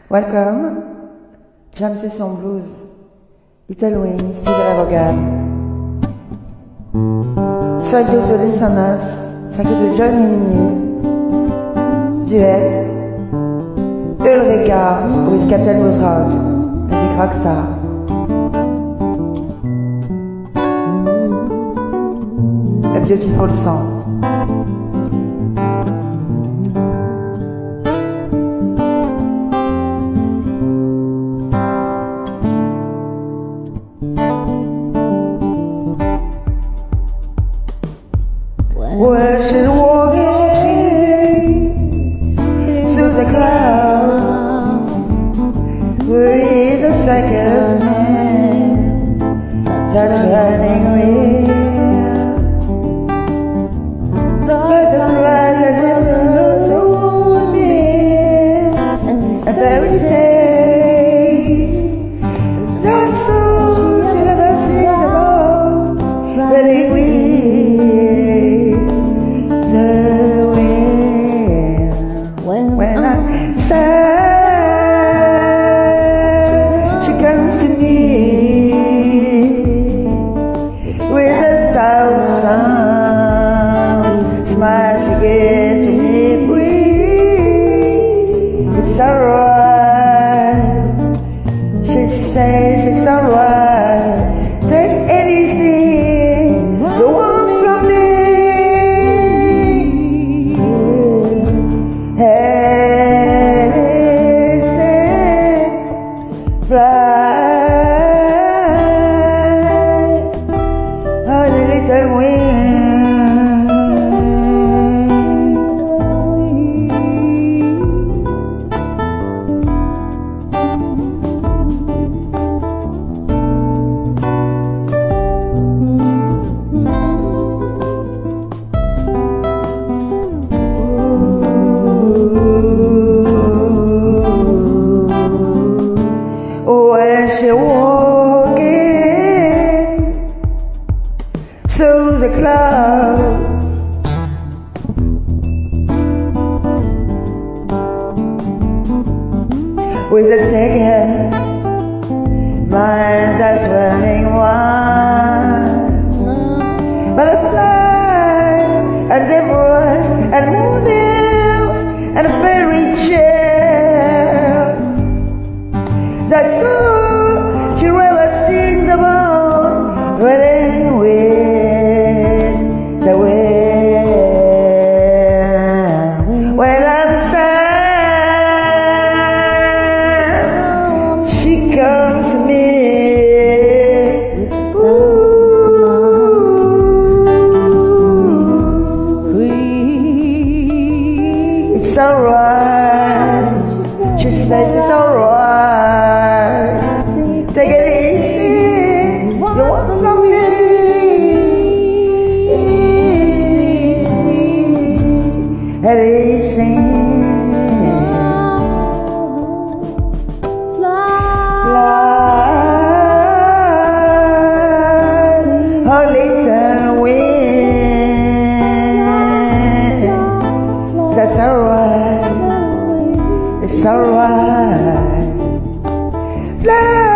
Welcom, Jam Session Blues, Italo-in, stile Ray Vaughan. Thank you to listeners, thank you to Biweekly Duet, Ulrika with Captain.Blues-Rock, music rockstar. A beautiful song. Where she's walking through the clouds, where is a circus man that's running real. Butterflies are different moonbeams and fairy tales. That soul she never sings about, really weird. When I'm sad, she comes to me with a sound smile. She gives to me free. It's alright. She says it's alright. Take anything you want from me. Fly on a little wing. When she's walking through the clouds, with a second mind that's running wild. Butterflies and zebras and moonbeams and fairy tales. That's all she ever sings about, running with the wind. When I'm sad, she comes to me. It's alright. She says it's alright. Take it easy, you want from me. Anything. Fly, a little wind. That's alright. It's alright. Fly.